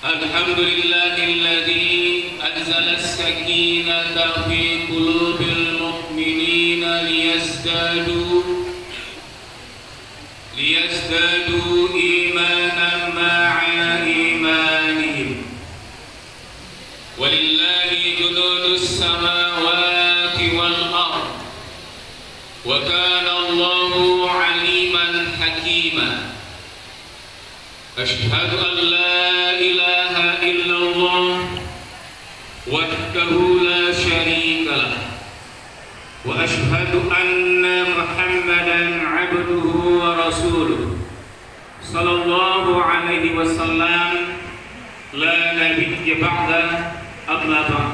الحمد لله الذي أنزل السكينة في قلوب المؤمنين ليزدادوا إيمانا مع إيمانهم ولله جنود السماوات والأرض وكان الله عليما حكيما. أشهد أن لا إله إلا الله وحده لا شريك له وأشهد أن محمدا عبده ورسوله صلى الله عليه وسلم لا نبي بعده أما بعد.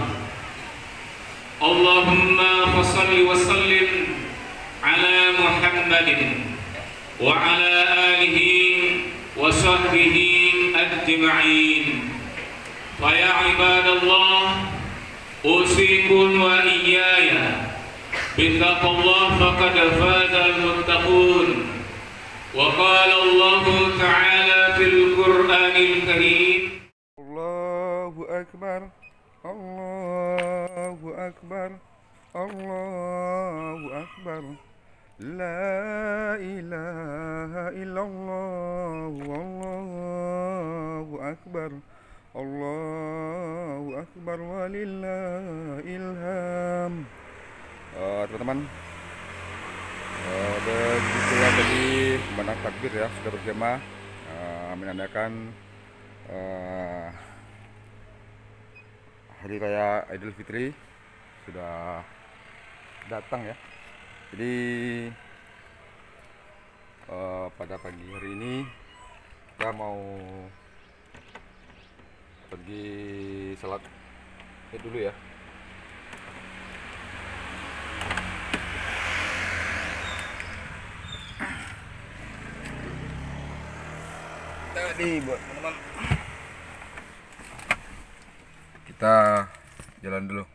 اللهم صل وسلم على محمد وعلى آله وصحبه أجمعين. فيا عباد الله أوصيكم وإياي بتقوى الله فقد فاز المتقون. وقال الله تعالى في القرآن الكريم: الله أكبر الله أكبر الله أكبر لا إله إلا الله والله أكبر الله أكبر ولله الحمد. Teman-teman, begitu ya tadi kumandang takbir ya, sudah berjamaah menandakan hari raya Idul Fitri sudah datang ya. Jadi pada pagi hari ini kita mau pergi salat Id dulu ya. Tadi buat teman-teman kita jalan dulu.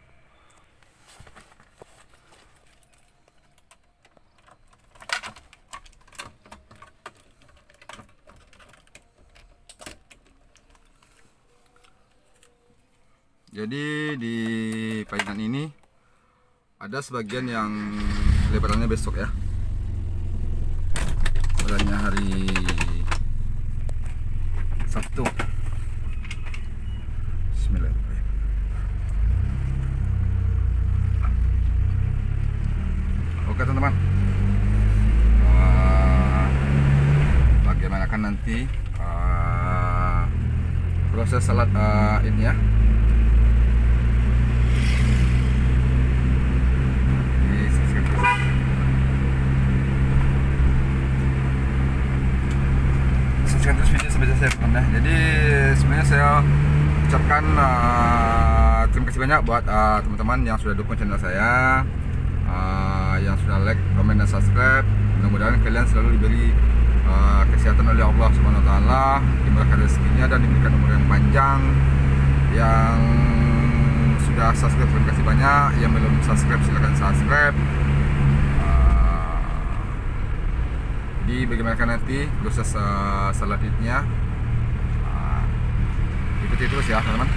Jadi di Painan ini ada sebagian yang lebarannya besok ya. Lebarannya hari Sabtu. Bismillahirrahmanirrahim. Oke teman-teman, bagaimana kan nanti proses salat ini ya. Terus video sampai selesai teman-teman. Jadi sebenarnya saya ucapkan terima kasih banyak buat teman-teman yang sudah dukung channel saya, yang sudah like, komen, dan subscribe. Mudah-mudahan kalian selalu diberi kesehatan oleh Allah Subhanahu Wa Taala, dimurahkan rezekinya dan diberikan umur yang panjang. Yang sudah subscribe terima kasih banyak, yang belum subscribe silahkan subscribe. Jadi bagaimana nanti proses salat Idnya, ikuti terus ya teman-teman.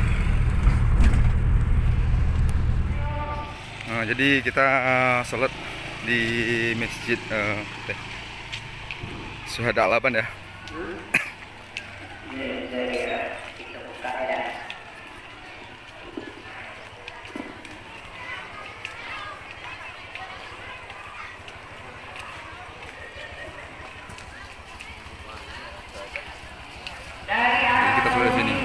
Jadi kita salat di masjid Syuhada Al-Laban ya. Kita sudah di sini.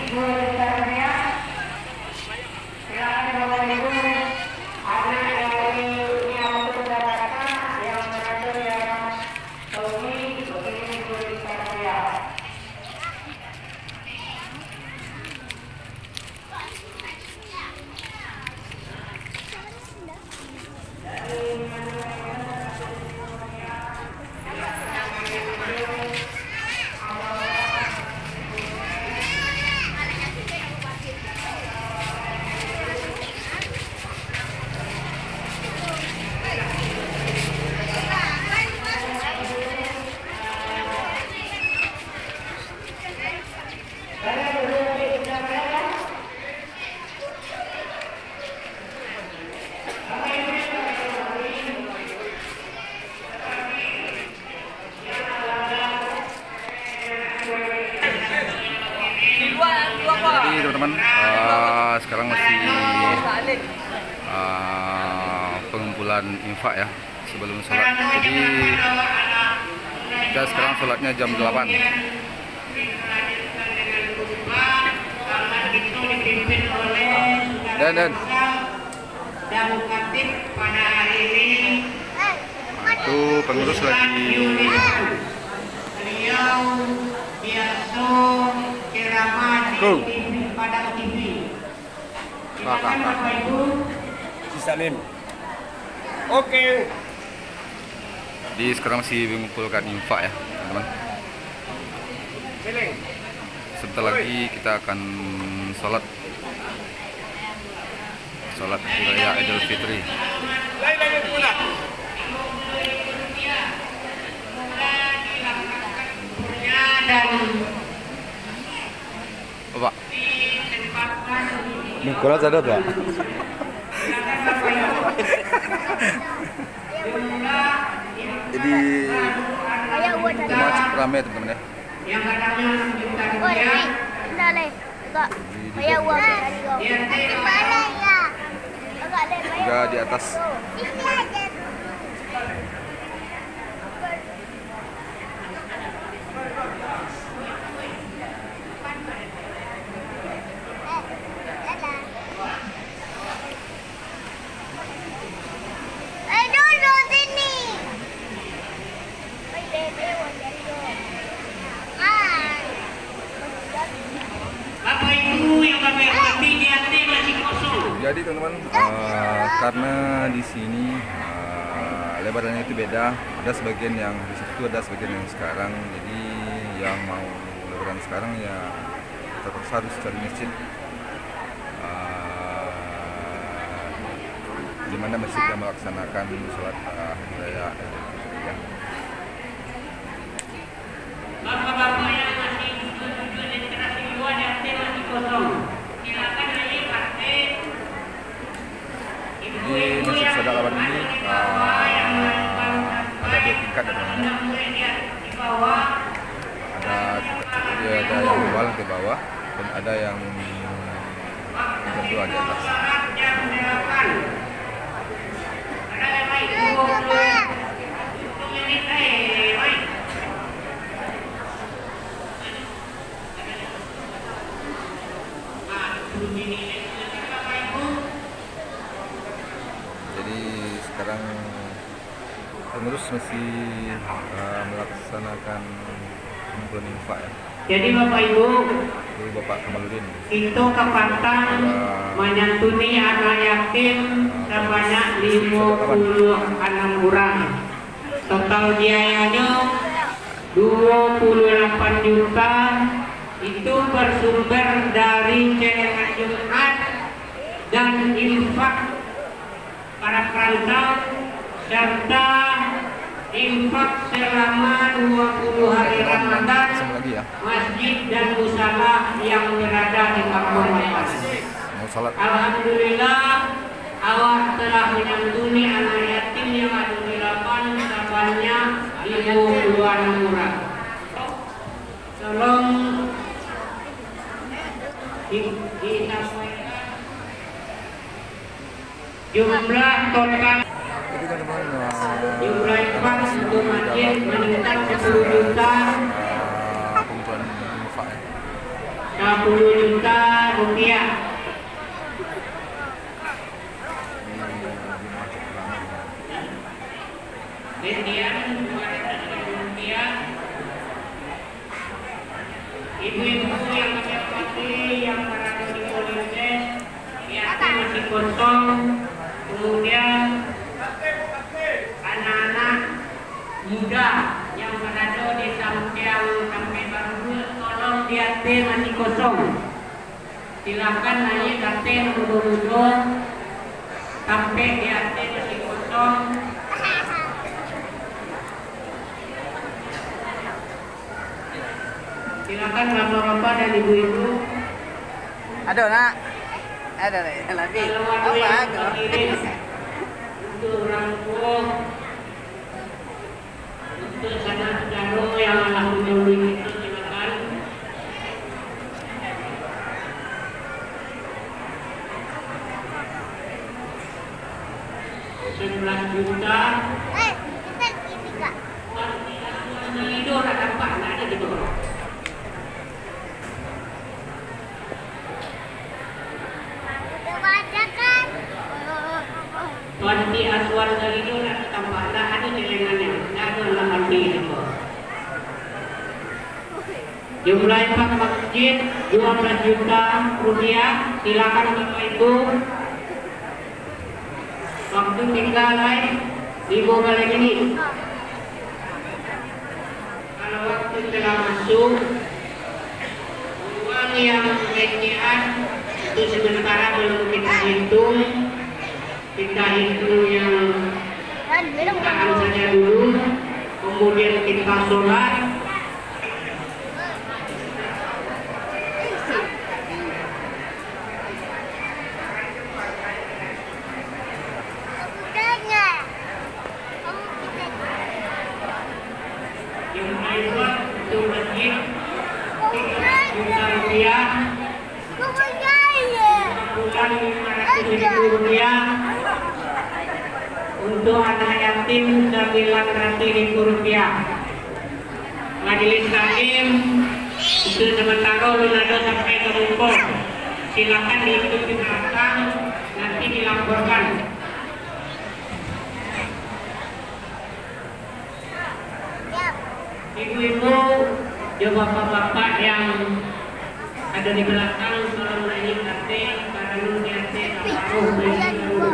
Jadi teman-teman, sekarang masih pengumpulan infak ya sebelum sholat. Jadi kita sekarang sholatnya jam 8. Dan pada hari ini itu pengurus lagi. Beliau biasa ceramah di TV Padang TV. Silakan Bapak Ibu. Salim. Oke. Jadi sekarang masih mengumpulkan infak ya teman-teman. Sebentar lagi kita akan sholat Hari Raya Idul Fitri. Bapak. Nikola ada tak? Jadi cukup ramai teman-teman ya. Yang katanya 6 juta rupiah. Juga di atas. Bapak Ibu yang kami hormati, di hati masih kosong. Jadi teman-teman, karena di sini lebarannya itu beda. Ada sebagian yang hari Sabtu, ada sebagian yang sekarang. Jadi yang mau lebaran sekarang ya terpaksa harus cari masjid di mana masjid yang melaksanakan sholat Hari Raya Idul Fitri ya. Bapak-bapak yang masih setuju registrasi dua di hati masih kosong. Silakan naik karpet. Di masjid Sada Lawan ini ada 2 tingkat ya teman-teman. Ada yang di bawah, lantai bawah, dan ada yang kedua di atas. Jadi sekarang pengurus masih melaksanakan pengumpulan infak ya. Jadi Bapak Ibu, Dulu Bapak Kamaludin. itu kepantang menyantuni anak yatim sebanyak 56 orang. Total biayanya 28 juta. Itu bersumber dari celengan Jumat dan infak para perantau serta infak selama 20 hari Ramadan Lagi ya. masjid dan musala yang berada di kampung Bapak. Mau salat. Alhamdulillah awak telah menyantuni anak yatim yang ada di lapan sebanyak 56 orang. Tolong disampaikan jumlah total Jadi teman-teman, jumlah infak untuk masjid meningkat 10 juta pengumpulan infak ya. 10 juta rupiah. Kemudian 200.000 rupiah. Ibu-ibu yang kami hormati yang berada di Polindes, yang masih kosong. Kemudian anak-anak muda yang berada di samping sampai baru, tolong di hati masih kosong. Silakan naik hati muda-muda sampai di hati masih kosong. Silakan bapak-bapak dan ibu-ibu. Ada nak? Ada lagi. Kalau ada Apa yang ada? mengirim untuk orang tua, untuk saudara-saudara yang alhamdulillah itu silakan. 11 juta. Tidur ada apa? Nggak ada gitu. Wanti aswar itu tambah ada celengannya, ada lahan itu. Jumlah infak masjid 12 juta rupiah. Silakan Bapak Ibu. Waktu tinggal lain Ibu balik ini. Kalau waktu telah masuk, uang yang recehan itu sementara belum kita hitung. Kita hitung yang tahan saja dulu, kemudian kita sholat. Untuk anak yatim 900.000 rupiah. Majelis taklim itu sementara Lunado sampai ke rumput. Silakan dihitung di belakang, nanti dilaporkan. Ibu-ibu, coba bapak-bapak yang ada di belakang tolong naik kate karena lu kate taruh dulu.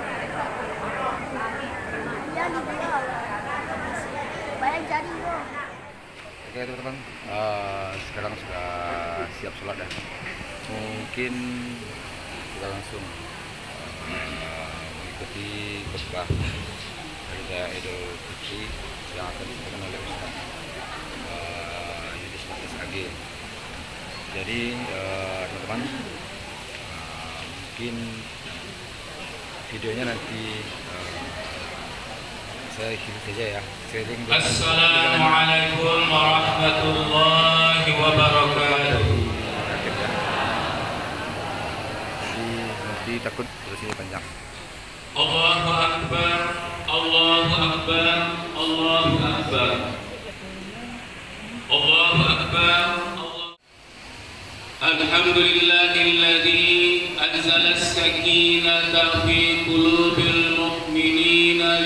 Oke teman-teman, sekarang sudah siap sholat dah. Mungkin kita langsung mengikuti khutbah hari Idul Fitri yang akan disampaikan oleh Ustaz Yudis Batas AG. Jadi teman-teman, mungkin videonya nanti saya ikuti saja ya. Assalamualaikum warahmatullahi wabarakatuh. Nanti takut terusnya panjang. Allahu Akbar, Allahu Akbar, Allahu Akbar, Allahu Akbar. Alhamdulillahilladzi anzala as-sakinata fi qulubil mu'minina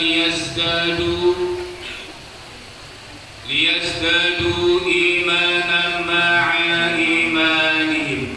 liyazdadu imanan ma'a imanihim.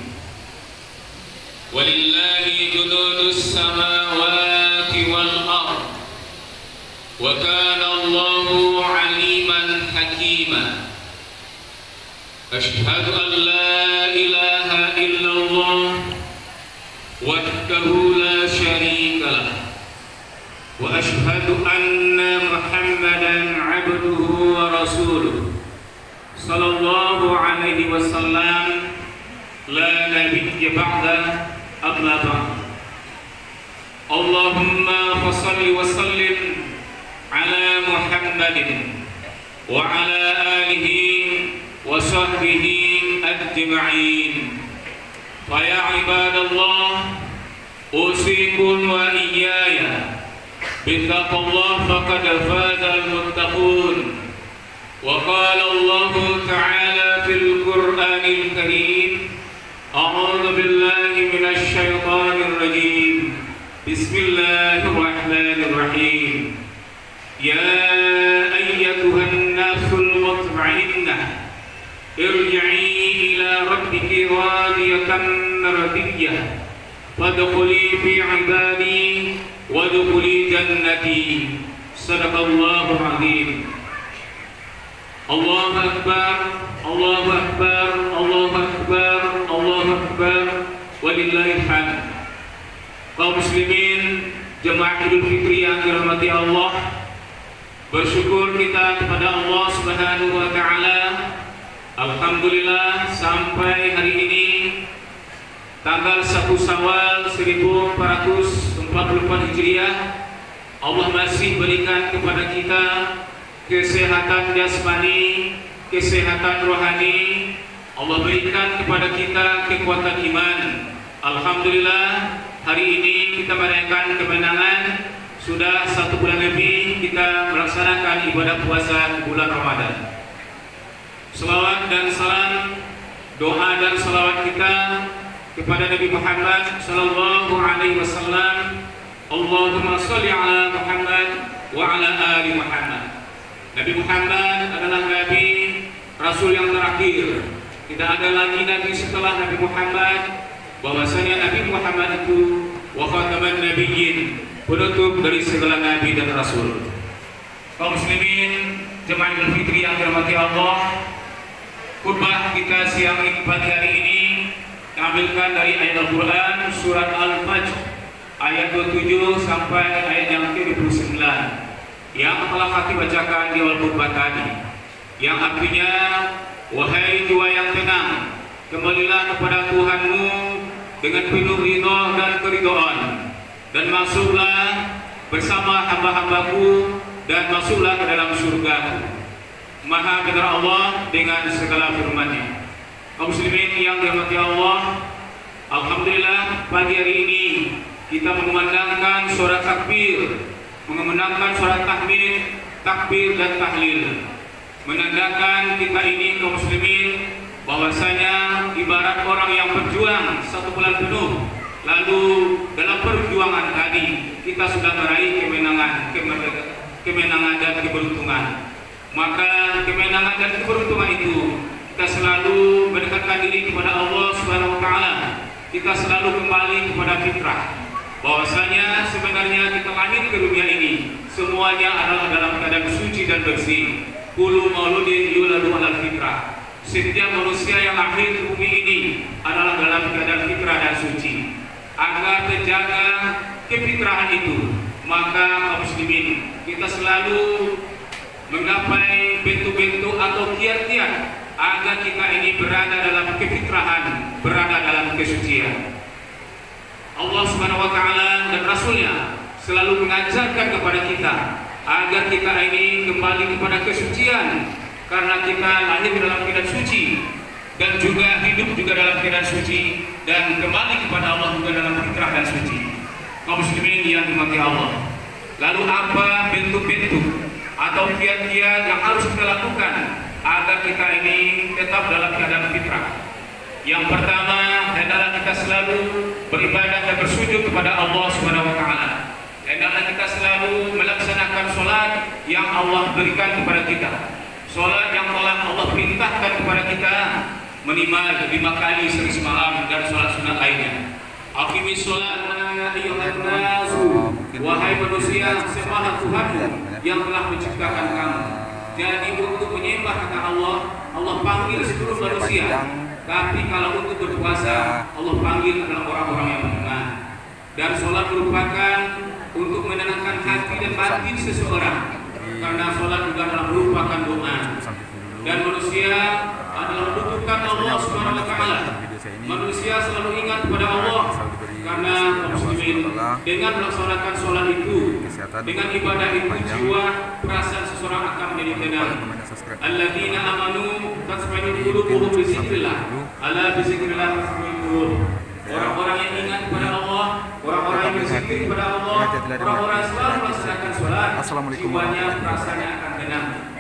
Walillahi junudus samawati wal ard. Wa kana Allahu aliman hakima. Ashhadu an la ilaha illallah wahdahu la syarika lah. Wa ashhadu anna Muhammadan abduhu wa rasuluh sallallahu alaihi wasallam la nabiyya ba'da amma ba'd. Allahumma fassalli wa sallim ala Muhammadin wa ala alihi wa sahbihi ajma'in. Fa ya ibadallah, usikum wa iyaya bittaqullah faqad fazal muttaqun. Wa qala Allah ta'ala fil Qur'anil Karim, a'udzu billahi minasy syaithanir rajim. Bismillahirrahmanirrahim. Ya ayyatuhan nasul mutma'innah irji'i ila rabbiki radiyatan mardiyah wadkhuli fi 'ibadi wadkhuli jannati. Sadaqallahul azim. Allahu akbar, Allahu akbar, Allahu akbar, Allahu akbar, walillahil hamd. Kaum muslimin jemaah Idul Fitri yang dirahmati Allah, bersyukur kita kepada Allah Subhanahu wa taala. Alhamdulillah sampai hari ini tanggal 1 Syawal 1444 Hijriah, Allah masih berikan kepada kita kesehatan jasmani, kesehatan rohani. Allah berikan kepada kita kekuatan iman. Alhamdulillah hari ini kita merayakan kemenangan sudah 1 bulan lebih kita melaksanakan ibadah puasa bulan Ramadan. Selawat dan salam, doa dan salawat kita kepada Nabi Muhammad sallallahu alaihi wasallam. Allahumma shalli ala Muhammad wa ala ali Muhammad. Nabi Muhammad adalah nabi rasul yang terakhir. Tidak ada lagi nabi setelah Nabi Muhammad. Bahwasanya Nabi Muhammad itu wa khataman nabiyyin, penutup dari segala nabi dan rasul. Kaum muslimin jemaah Idul Fitri yang dirahmati Allah, khutbah kita siang ini pagi hari ini diambilkan dari ayat Al-Quran surat Al-Fajr ayat 27 sampai ayat yang ke-29 yang telah hati bacakan di awal khutbah tadi, yang artinya, wahai jiwa yang tenang, kembalilah kepada Tuhanmu dengan penuh ridha dan keridhaan, dan masuklah bersama hamba-hambaku, dan masuklah ke dalam surga. Maha benar Allah dengan segala firman-Nya. Kaum muslimin yang dirahmati Allah, alhamdulillah pagi hari ini kita mengumandangkan suara takbir, mengumandangkan suara tahmid, takbir dan tahlil, menandakan kita ini kaum muslimin bahwasanya ibarat orang yang berjuang 1 bulan penuh, lalu dalam perjuangan tadi kita sudah meraih kemenangan dan keberuntungan. Maka kemenangan dan keberuntungan itu kita selalu mendekatkan diri kepada Allah Subhanahu wa taala. Kita selalu kembali kepada fitrah, bahwasanya sebenarnya kita lahir ke dunia ini semuanya adalah dalam keadaan suci dan bersih. Kullu mauludin yuladu 'alal fitrah. Setiap manusia yang lahir di bumi ini adalah dalam keadaan fitrah dan suci. Agar terjaga kefitrahan itu, maka kaum muslimin kita selalu menggapai bentuk-bentuk atau kiat-kiat agar kita ini berada dalam kefitrahan, berada dalam kesucian. Allah Subhanahu wa taala dan Rasulnya selalu mengajarkan kepada kita agar kita ini kembali kepada kesucian, karena kita lahir dalam keadaan suci dan juga hidup juga dalam keadaan suci, dan kembali kepada Allah juga dalam fitrah dan suci. Kaum muslimin yang dirahmati Allah, lalu apa bentuk-bentuk atau kiat-kiat yang harus kita lakukan agar kita ini tetap dalam keadaan fitrah? Yang pertama adalah kita selalu beribadah dan bersujud kepada Allah Subhanahu wa taala. Hendaklah kita selalu melaksanakan sholat yang Allah berikan kepada kita, sholat yang telah Allah perintahkan kepada kita minimal 5 kali sehari semalam, dan sholat sunat lainnya. Aqimis sholata ayyuhan nasu, wahai manusia, sembahlah Tuhanmu yang telah menciptakan kamu. Jadi untuk menyembah kata Allah, Allah panggil seluruh manusia. Tapi kalau untuk berpuasa, Allah panggil adalah orang-orang yang beriman. Dan sholat merupakan untuk menenangkan hati dan batin seseorang, karena sholat juga adalah merupakan doa. Dan manusia adalah membutuhkan Allah Subhanahu wa taala. Manusia selalu ingat kepada Allah, karena muslimin dengan melaksanakan sholat itu, dengan ibadah itu, jiwa perasaan seseorang akan menjadi tenang. Alladzina amanu tatma'innu qulubuhum bi dzikrillah, ala bi dzikrillah tatma'innul qulub. Orang-orang yang ingat kepada Allah, orang-orang yang berzikir kepada Allah, orang-orang yang selalu melaksanakan sholat, jiwanya perasaannya akan tenang.